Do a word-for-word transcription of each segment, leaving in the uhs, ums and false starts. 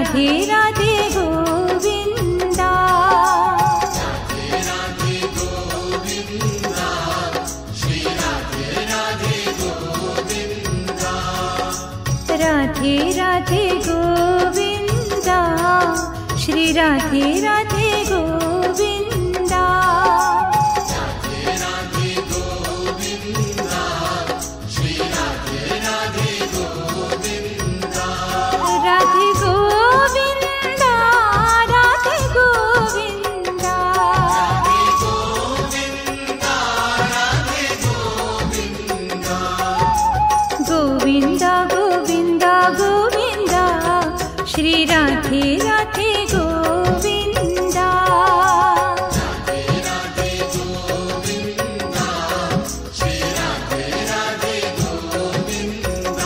राधे राधे गोविंदा। राधे राधे गोविंदा, श्री राधे राधे गोविंदा। राधे राधे गोविंदा, श्री राधे राधे गोविंदा। राधे राधे गोविंदा, श्री राधे राधे गोविंदा। राधे गोविंदा, राधे गोविंदा। राधे गोविंदा, राधे गोविंदा। गोविंदा गोविंदा गोविंदा, श्री राधे राधे गोविंदा। राधे राधे गोविंदा, श्री राधे राधे गोविंदा।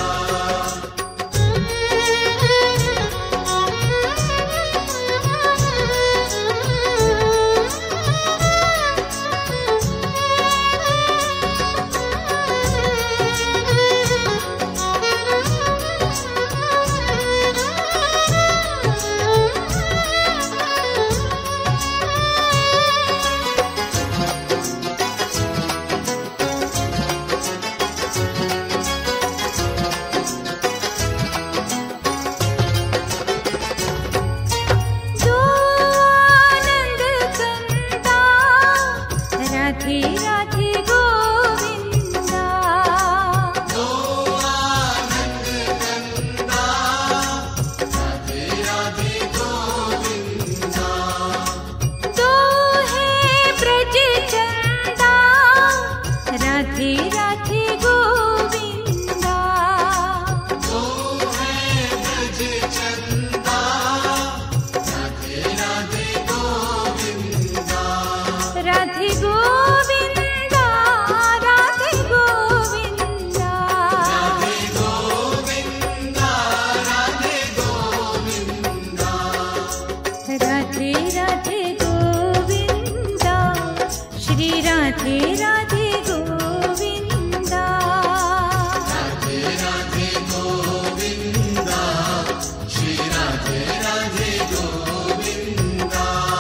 दो आनंद कंदा, राधे राधे गोविंदा। दो आनंद कंदा, राधे राधे गोविंदा। दो है ब्रज चंदा, राधे राधे गोविंदा। दो है ब्रज चंदा, राधे राधे गोविंदा। राधे गोविंदा, राधे गोविंदा। राधे गोविंदा, राधे गोविंदा। राधे राधे गोविंदा, श्री राधे राधे गोविंदा। राधे राधे गोविंदा, श्री राधे राधे गोविंदा।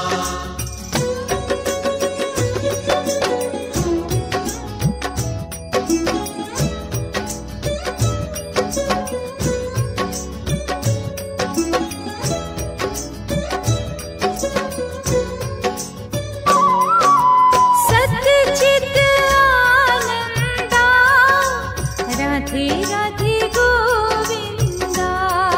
सच्चित आनंदा, राधे राधे गोविंदा।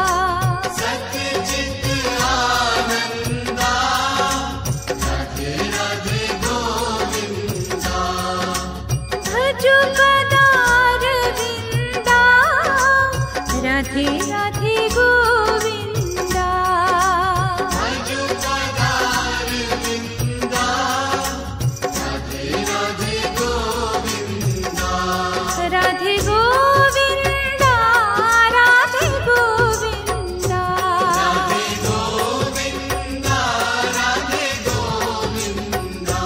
सच्चित आनंदा, राधे राधे गोविंदा। भजु पदार विंदा, राधे राधे गोविंदा। भजु पदार विंदा, राधे राधे गोविंदा। राधे गोविंदा, राधे गोविंदा। राधे गोविंदा, राधे गोविंदा।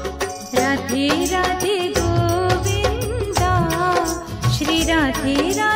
राधे राधे गोविंदा, श्री राधे राधे